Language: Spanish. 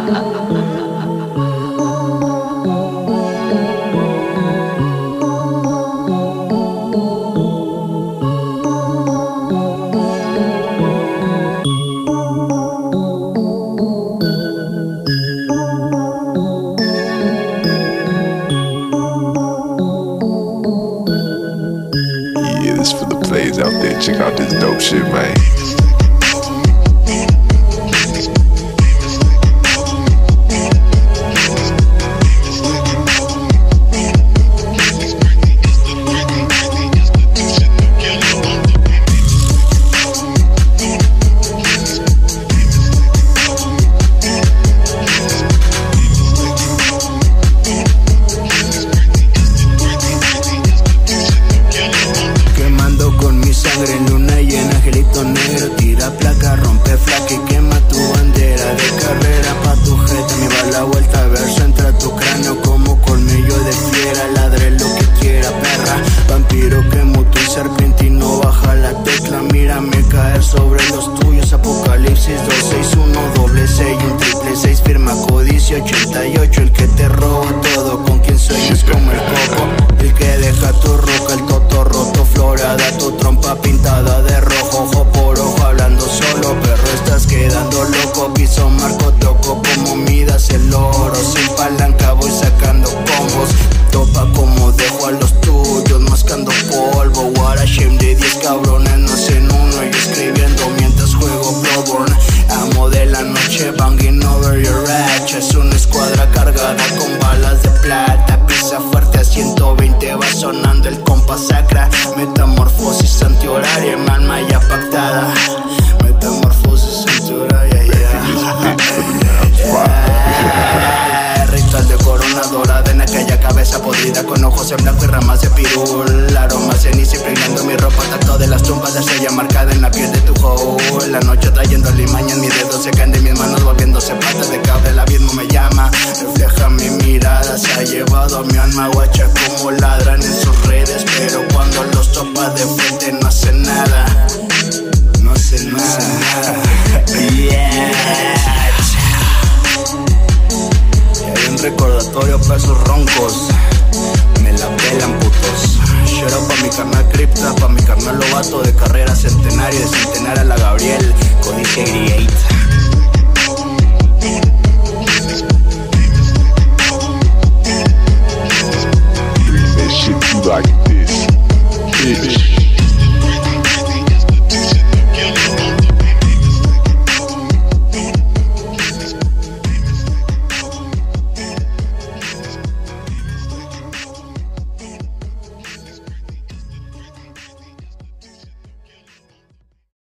For the players out there, check out this dope shit, man. Luna llena, angelito negro, tira placa, rompe flaca y quema tu bandera de carrera pa' tu jeta. Me va la vuelta, verso entra tu cráneo como colmillo de fiera. Ladre lo que quiera, perra. Vampiro que muto y serpentino, baja la tecla, mírame caer sobre los tuyos. Apocalipsis 261, 6 y un 666, firma codicia 88. El que te roba todo, con quien sueñas como el coco. El que deja tu roca, el toto roto, florada, tu trompa pintada de rojo, ojo por ojo, hablando solo, perro, estás quedando loco. Piso, marco, toco como midas el oro. Sin palanca voy sacando combos, topa como dejo a los tuyos, mascando polvo. What a shame de 10 cabrones, no hacen uno y escribiendo mientras juego Bloodborne. Amo de la noche, banging over your ratch. Es una escuadra cargada con balas de plata. Pisa fuerte a 120, va sonando el compás sacra. Metamorfosis antihoraria, mi alma ya pactada. Metamorfosis antihoraria, ritual de corona dorada en aquella cabeza podrida, con ojos en blanco y ramas de pirul. Aroma ceniza impregnando mi ropa, tacto de las tumbas de sella marcada en la piel de tu hole. La noche trayendo limañas, mis dedos se caen de mis manos volviéndose patas de cabra. El abismo me llama, refleja mi mirada. Se ha llevado a mi alma, guacha como ladran en sus redes, pero cuando los topa de frente no hace nada. No hace nada. Hay un recordatorio para esos roncos, me la pelan putos. Shout out pa' mi carnal Cripta, pa' mi carnal Lobato, de carrera centenaria, de centenaria a la Gabriel, Codicia 88.